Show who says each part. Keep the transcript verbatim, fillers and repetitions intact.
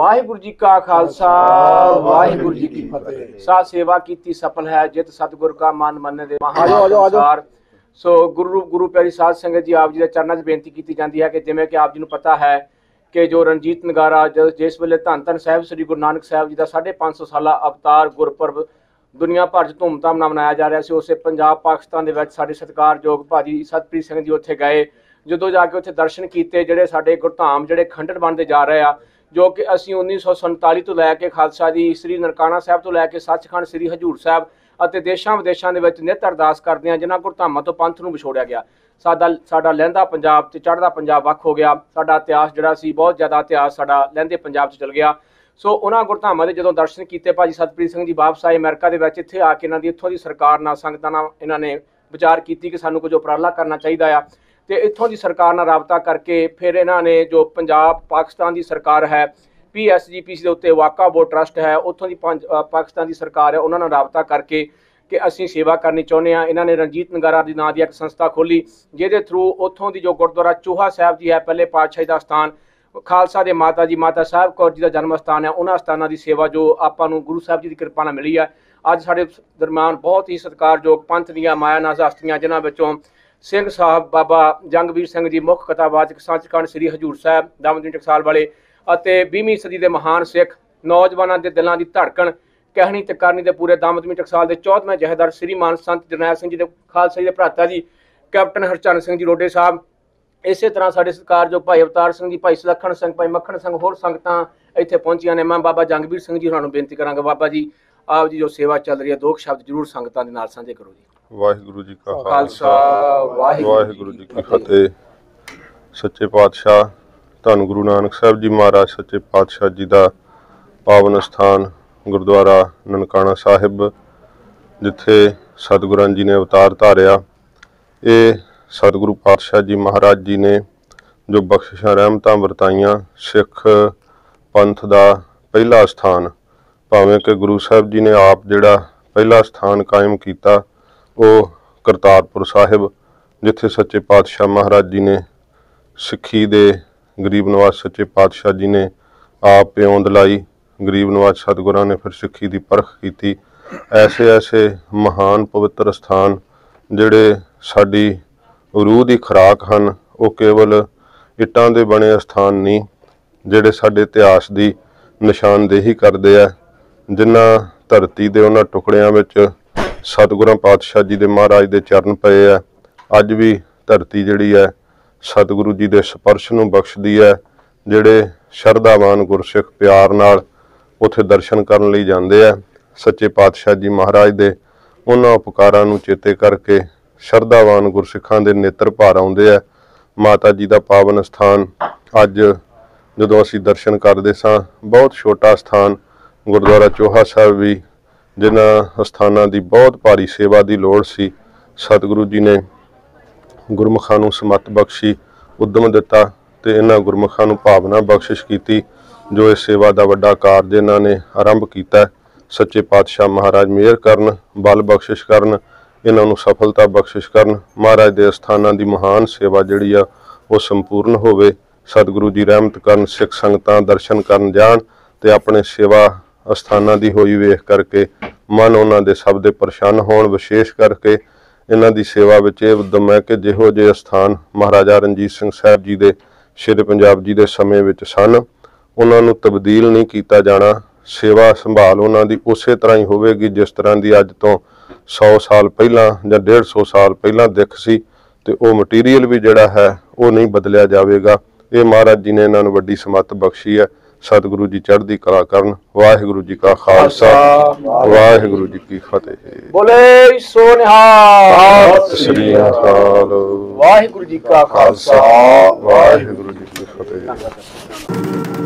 Speaker 1: वाहिगुरु जी का खालसा वाहिगुरु जी की फतेह। साथ सेवा की सफल है जित सतगुरु का मान मनने दे महानुसार। सो गुरु गुरु प्यारी साध संगत जी, आप जी के चरणों से बेनती की जाती है कि जिमें कि आप जी को पता है कि जो रणजीत नगारा जिस वेले धन धन साहब श्री गुरु नानक साहब जी का साढ़े पाँच सौ साल अवतार गुरपुरब दुनिया भर च धूमधाम नाल मनाया जा रहा है। उस पंजाब पाकिस्तान के साडे सत्कारयोग भाजी सतप्रीत सिंह जी उत्थे गए। जो जाके उत्थे दर्शन किए जिहड़े साडे गुरधाम जिहड़े खंडर बनते जा रहे हैं, जो कि असी उन्नीस सौ संताली तो लैके खालसा जी श्री ननकाना साहब तो लैके सचखंड श्री हजूर साहब और देशों विदेशों के नित अरदास करते हैं जिन्होंने गुरधामां तो पंथ नूं विछोड़िया गया। साडा साडा लਹਿੰਦਾ पंजाब ते चढ़दा पंजाब वख हो गया। साडा इतिहास जिहड़ा सी बहुत ज़्यादा इतिहास साडा लਹਿੰਦੇ पंजाब च चल गया। सो उन्होंने गुरधामां दे जदों दर्शन किए भाजी सतप्रीत सिंह जी वापस आए अमेरिका के विच, इत्थे आके इन्हां दी इत्थों दी सरकार नाल संगतां नाल इन्हां ने विचार की कि सानूं कुछ उपराला करना चाहिए आ ते इत्थों दी सरकार नाल राबता करके फिर इन्हां ने जो पंजाब पाकिस्तान की सरकार है P S G P C के उत्ते वाका बोर्ड ट्रस्ट है उत्थों की पाकिस्तान की सरकार है उन्होंने राबता करके कि असी सेवा करनी चाहुंदे हां। इन्हां ने रणजीत नगारा दी नां दी एक संस्था खोली जिहदे थ्रू उत्थों की जो गुरुद्वारा चूहा साहब जी है पहले पातशाही का स्थान खालसा दे माता जी माता साहब कौर जी का जन्म स्थान है, उन्होंने स्थानों की सेवा जो आपां नूं गुरु साहब जी की कृपा नाल मिली है। अज साडे दरम्यान बहुत ही सत्कारयोग पंथ दीआं मायानाज हस्तियां जिन्हां विचों सिंह साहब बाबा जंगवीर सिंह जी मुख कथावाचक सचखंड श्री हजूर साहब दामोदरी टकसाल वाले ਅਤੇ ਵੀਹਵੀਂ सदी के महान सिख नौजवानों के दिलों की धड़कन कहनी ते करनी के पूरे दामोदरी टकसाल के चौदहवें जहेदार श्रीमान संत जरनैल सिंह जी के खालसा जी के भराता जी कैप्टन हरचरण सिंह जी रोडे साहब, इस तरह साढ़े सत्कार जो भाई अवतार सिंह जी भाई सुलखन सिंह भाई मक्खन सिंह होर संगतां इत्थे पहुंचियां ने। मैं बाबा जंगवीर सिंह जी होरां नूं बेनती करांगा बाबा जी आप जी जो सेवा चल रही है दो शब्द जरूर संगतां दे नाल साझे करो जी।
Speaker 2: वाहिगुरू जी का
Speaker 1: खालसा
Speaker 2: वाहिगुरू जी की फतेह। सच्चे पातशाह धन गुरु नानक साहब जी महाराज सच्चे पातशाह जी का पावन स्थान गुरुद्वारा ननकाना साहिब जिथे सतगुरां जी ने अवतार धारिया, ये सतगुरु पातशाह जी महाराज जी ने जो बख्शिशां रहमतां वरताइयां सिख पंथ का पहला स्थान, भावें कि गुरु साहब जी ने आप जिहड़ा पहला स्थान कायम किया वो करतारपुर साहिब जिथे सच्चे पातशाह महाराज जी ने सिक्खी दे गरीब नवाज सच्चे पातशाह जी ने आप प्योंद लाई, गरीब नवाज सतगुरां ने फिर सिक्खी की परख की। ऐसे ऐसे महान पवित्र स्थान जिहड़े साडी रूह की खुराक हैं वो केवल इट्टां दे बने स्थान नहीं जिहड़े साडे इतिहास की निशानदेही करते हैं, जिन्हां धरती दे उन्हां टुकड़ियां विच सतगुरां पातशाह जी दे महाराज दे चरण पए है। अज भी धरती जिहड़ी है सतगुरु जी दे स्पर्श नूं बख्शदी है। जिहड़े शरधावान गुरसिख प्यार नाल उत्थे दर्शन करन लई जांदे है, सच्चे पातशाह जी महाराज दे उन्हां उपकारां नूं चेते करके शरधावान गुरसिखां दे नेत्र भर आउंदे है। माता जी का पावन स्थान अज जदों असीं दर्शन करदे सां, बहुत छोटा स्थान गुरुद्वारा चोहा साहब भी जिन्हां अस्थानां की बहुत भारी सेवा की लोड़ सी, सतगुरु जी ने गुरमुखां नूं समत बख्शी उद्यम दिता ते इन्हां गुरमुखां नूं भावना बख्शिश की जो इस सेवा का वड्डा कारज इन्हां ने आरंभ किया। सच्चे पातशाह महाराज मेहर करन, बल बख्शिश करन, इन्हां नूं सफलता बख्शिश करन, महाराज दे अस्थानां दी महान सेवा जिहड़ी आ वो संपूर्ण होवे। सतगुरु जी रहमत करन, सिख संगतां दर्शन करन जाण ते अपने सेवा अस्थानां दी होई वेख करके मन उन्हां दे सब दे प्रसन्न होण। विशेष करके इन्हां दी सेवा विच इह उद्यम है कि जिहो जे स्थान महाराजा रणजीत सिंह साहब जी दे शेरे पंजाब जी दे समय विच सन उन्हां नूं तब्दील नहीं कीता जाना। सेवा संभाल उन्हां दी उसे तरह ही होवेगी जिस तरह की अज तो सौ साल पहला या डेढ़ सौ साल पहला दिख सी, ते वो मटीरीयल भी जिहड़ा है वो नहीं बदलिया जाएगा। ये महाराज जी ने इन्हां नूं वड्डी समत बख्शी है। सतगुरु जी चढ़दी कला करन। वाहिगुरू जी का खालसा वाहिगुरू जी की फतेह।
Speaker 1: बोले सो निहाल
Speaker 2: सत श्री अकाल।
Speaker 1: वाहिगुरू जी का खालसा
Speaker 2: वाहिगुरू जी की फतेह।